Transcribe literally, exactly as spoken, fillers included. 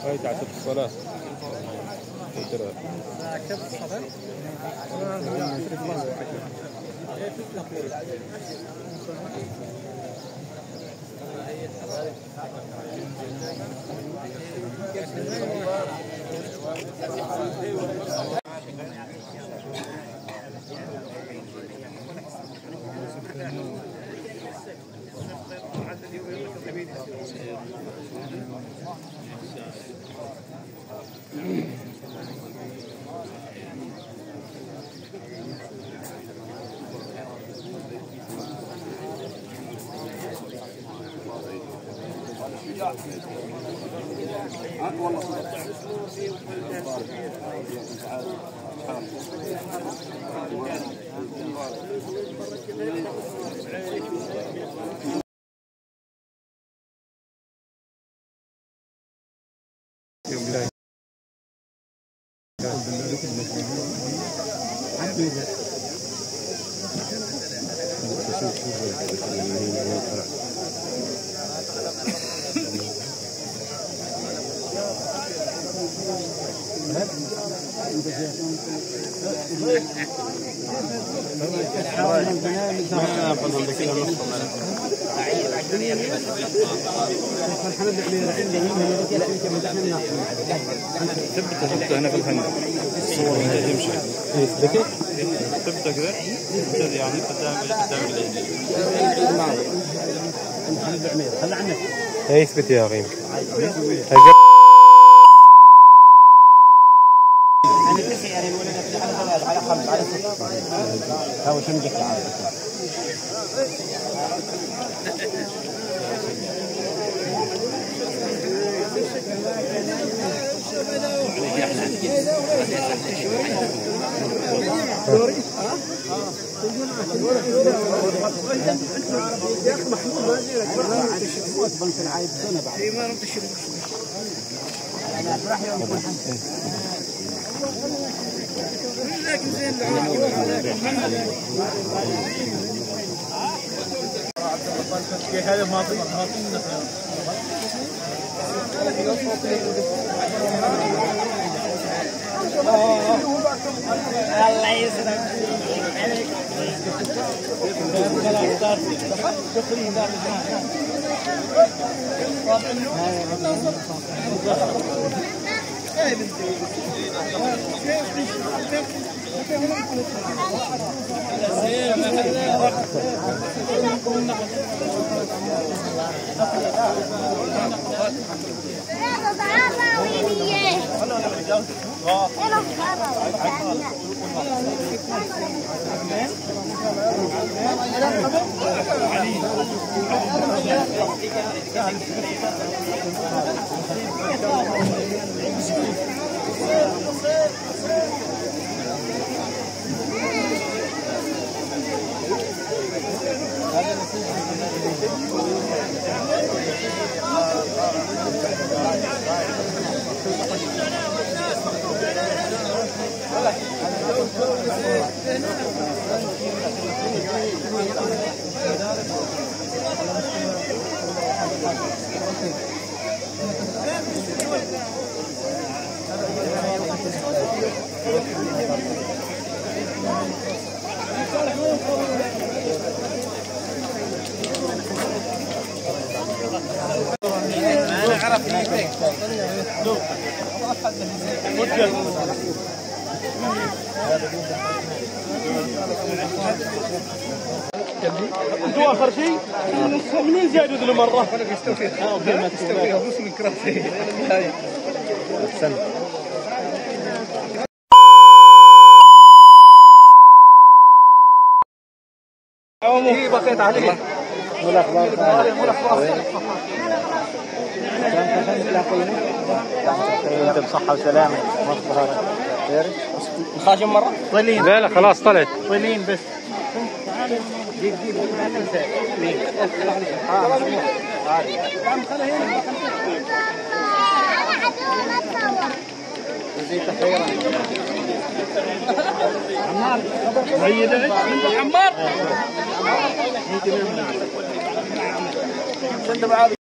هاي تعشب الصلاة. تبدأ تبدأ هنا في الفن الصور هنا تمشي ذكي تبدأ كذا تبدأ يعني قدام قدام الليل خلي عنك هي اثبت يا غيم على خمس على ست هو شمجك العادة يا اخي محمود ما ادري لك بنك العايد سنه بعد ما رمت الشريك انا افرح يوم يكون حمد لكن زين هذا ماضي ماضي الله يسلمك انا عرفت هيك انتوا اخر شيء منين زادوا ذي المره؟ انا بيستوفي اه بيستوفي ابوس من كراسي هاي استنى ايه بقيت عليه والاخبار انت بصحه وسلامه الخاشم مره طويلين لا لا خلاص طلعت طويلين بس ديك ديك ما تنسى عمار سيدة عمار